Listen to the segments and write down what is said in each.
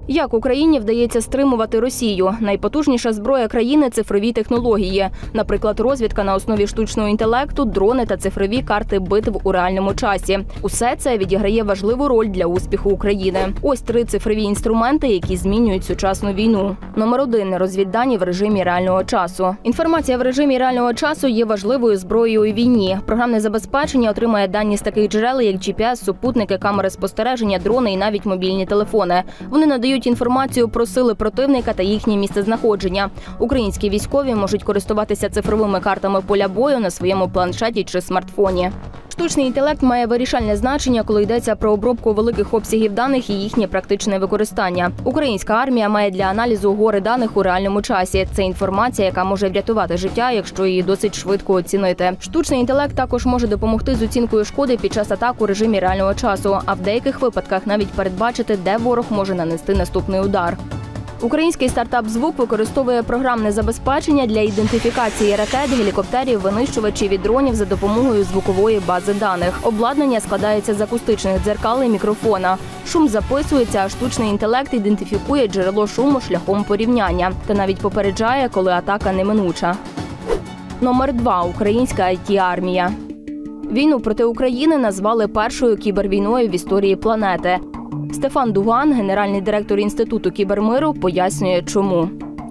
Як Україні вдається стримувати Росію? Найпотужніша зброя країни – цифрові технології. Наприклад, розвідка на основі штучного інтелекту, дрони та цифрові карти битв у реальному часі. Усе це відіграє важливу роль для успіху України. Ось 3 цифрові інструменти, які змінюють сучасну війну. Номер 1 – розвіддані в режимі реального часу. Інформація в режимі реального часу є важливою зброєю у війні. Програмне забезпечення отримує дані з таких джерел, як GPS, супутники, камери спостереження, дрони і навіть мобільні телефони. Вони надають інформацію про сили противника та їхнє місцезнаходження. Українські військові можуть користуватися цифровими картами поля бою на своєму планшеті чи смартфоні. Штучний інтелект має вирішальне значення, коли йдеться про обробку великих обсягів даних і їхнє практичне використання. Українська армія має для аналізу гори даних у реальному часі. Це інформація, яка може врятувати життя, якщо її досить швидко оцінити. Штучний інтелект також може допомогти з оцінкою шкоди під час атак у режимі реального часу, а в деяких випадках навіть передбачити, де ворог може нанести наступний удар. Український стартап «Звук» використовує програмне забезпечення для ідентифікації ракет, гелікоптерів, винищувачів і дронів за допомогою звукової бази даних. Обладнання складається з акустичних дзеркал і мікрофона. Шум записується, а штучний інтелект ідентифікує джерело шуму шляхом порівняння та навіть попереджає, коли атака неминуча. Номер 2. Українська IT-армія. Війну проти України назвали першою кібервійною в історії планети. Стефан Дуган, генеральний директор Інституту кібермиру, пояснює, чому.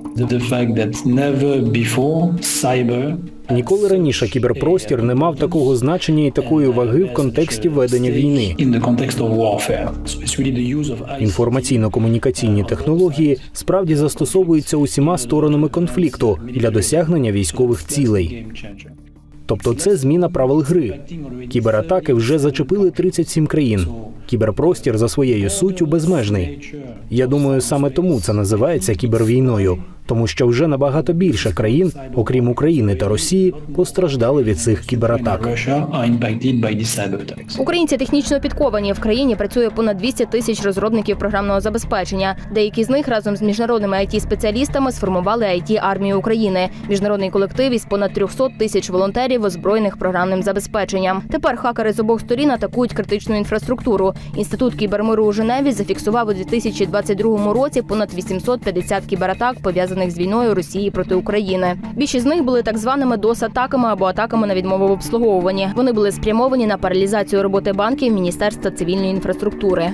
Ніколи раніше кіберпростір не мав такого значення і такої ваги в контексті ведення війни. Інформаційно-комунікаційні технології справді застосовуються усіма сторонами конфлікту для досягнення військових цілей. Тобто це зміна правил гри. Кібератаки вже зачепили 37 країн. Кіберпростір за своєю суттю безмежний. Я думаю, саме тому це називається кібервійною. Тому що вже набагато більше країн, окрім України та Росії, постраждали від цих кібератак. Українці технічно підковані. В країні працює понад 200 тисяч розробників програмного забезпечення. Деякі з них разом з міжнародними IT-спеціалістами сформували IT-армію України. Міжнародний колектив із понад 300 тисяч волонтерів, озброєних програмним забезпеченням. Тепер хакери з обох сторін атакують критичну інфраструктуру. Інститут кібермиру у Женеві зафіксував у 2022 році понад 850 кібератак, пов'язаних з війною Росії проти України. Більшість з них були так званими DOS-атаками або атаками на відмову в обслуговуванні. Вони були спрямовані на паралізацію роботи банків, Міністерства цивільної інфраструктури.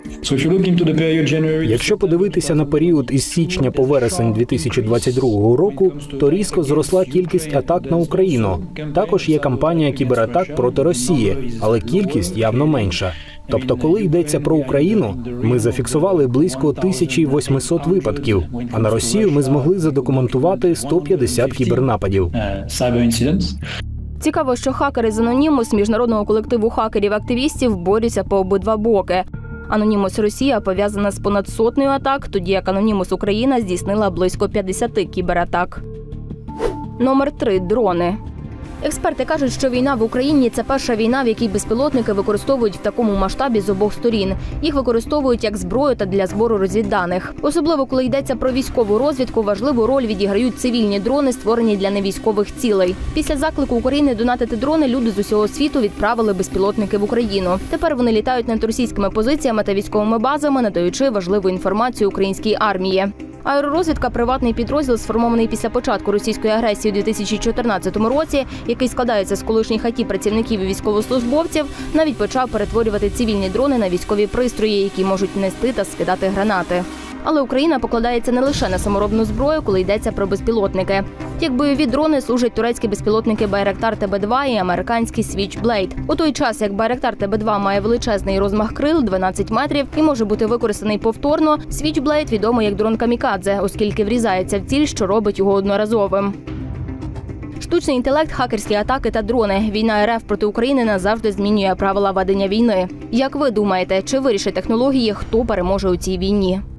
Якщо подивитися на період із січня по вересень 2022 року, то різко зросла кількість атак на Україну. Також є кампанія кібератак проти Росії, але кількість явно менша. Тобто, коли йдеться про Україну, ми зафіксували близько 1800 випадків, а на Росію ми змогли задокументувати 150 кібернападів. Цікаво, що хакери з Anonymous, міжнародного колективу хакерів-активістів, борються по обидва боки. Anonymous Росія пов'язана з понад сотнею атак, тоді як Anonymous Україна здійснила близько 50 кібератак. Номер 3. Дрони. Експерти кажуть, що війна в Україні – це перша війна, в якій безпілотники використовують в такому масштабі з обох сторін. Їх використовують як зброю та для збору розвідданих. Особливо, коли йдеться про військову розвідку, важливу роль відіграють цивільні дрони, створені для невійськових цілей. Після заклику України донатити дрони люди з усього світу відправили безпілотники в Україну. Тепер вони літають над російськими позиціями та військовими базами, надаючи важливу інформацію українській армії. Аеророзвідка – приватний підрозділ, сформований після початку російської агресії у 2014 році, який складається з колишніх АТ-працівників і військовослужбовців, навіть почав перетворювати цивільні дрони на військові пристрої, які можуть нести та скидати гранати. Але Україна покладається не лише на саморобну зброю, коли йдеться про безпілотники. Як бойові дрони служать турецькі безпілотники Байрактар ТБ-2 і американський Switchblade. У той час, як Байрактар ТБ-2 має величезний розмах крил – 12 метрів і може бути використаний повторно, Switchblade відомий як дрон камікадзе, оскільки врізається в ціль, що робить його одноразовим. Штучний інтелект, хакерські атаки та дрони. Війна РФ проти України назавжди змінює правила ведення війни. Як ви думаєте, чи вирішать технології, хто переможе у цій війні?